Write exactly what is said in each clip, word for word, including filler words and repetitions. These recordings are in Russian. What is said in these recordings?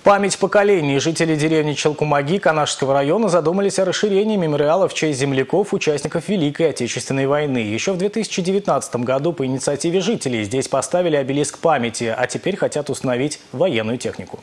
память поколений жители деревни Челкумаги Канашского района задумались о расширении мемориала в честь земляков, участников Великой Отечественной войны. Еще в две тысячи девятнадцатом году по инициативе жителей здесь поставили обелиск памяти, а теперь хотят установить военную технику.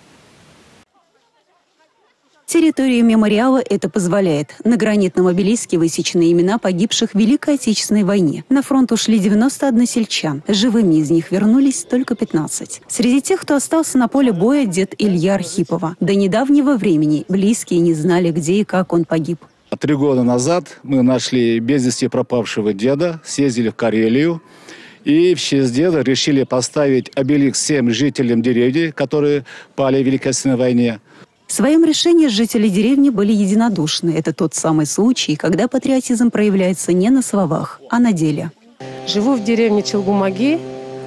Территория мемориала это позволяет. На гранитном обелиске высечены имена погибших в Великой Отечественной войне. На фронт ушли девяносто один сельчан. Живыми из них вернулись только пятнадцать. Среди тех, кто остался на поле боя, дед Илья Архипова. До недавнего времени близкие не знали, где и как он погиб. Три года назад мы нашли без вести пропавшего деда, съездили в Карелию. И в честь деда решили поставить обелиск всем жителям деревни, которые пали в Великой Отечественной войне. В своем решении жители деревни были единодушны. Это тот самый случай, когда патриотизм проявляется не на словах, а на деле. Живу в деревне Челкумаги.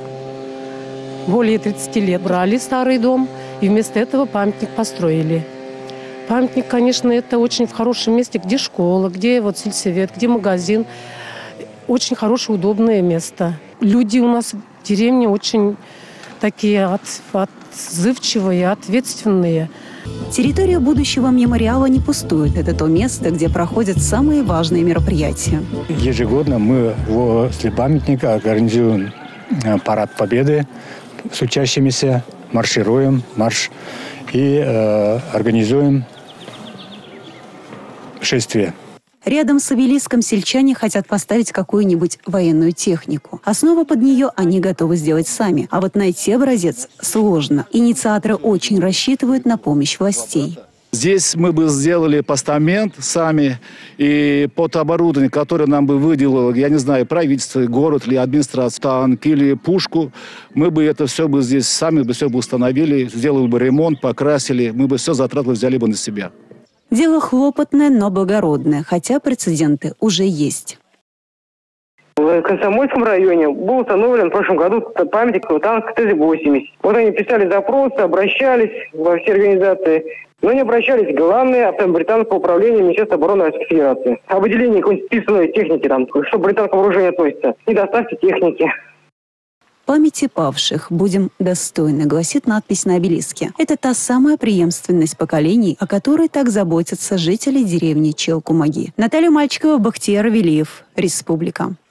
Более тридцати лет брали старый дом и вместо этого памятник построили. Памятник, конечно, это очень в хорошем месте, где школа, где вот сельсовет, где магазин. Очень хорошее, удобное место. Люди у нас в деревне очень такие от, отзывчивые, ответственные. Территория будущего мемориала не пустует. Это то место, где проходят самые важные мероприятия. Ежегодно мы возле памятника организуем парад победы с учащимися, маршируем, марш и э, организуем шествие. Рядом с обелиском сельчане хотят поставить какую-нибудь военную технику. Основу под нее они готовы сделать сами. А вот найти образец сложно. Инициаторы очень рассчитывают на помощь властей. Здесь мы бы сделали постамент сами, и под оборудование, которое нам бы выделило, я не знаю, правительство, город или администрация, танк или пушку, мы бы это все бы здесь сами бы все бы установили, сделали бы ремонт, покрасили, мы бы все затраты взяли бы на себя. Дело хлопотное, но благородное, хотя прецеденты уже есть. В Комсомольском районе был установлен в прошлом году памятник танка Т восемьдесят. Вот они писали запросы, обращались во все организации, но не обращались в Главное автомобиль-британское управление Министерства обороны Российской Федерации. О выделении какой-нибудь списанной техники, там, что к британскому вооружению относится. Не доставьте техники. Памяти павших будем достойны, гласит надпись на обелиске. Это та самая преемственность поколений, о которой так заботятся жители деревни Челкумаги. Наталья Мальчикова, Бахтияр Велиев, Республика.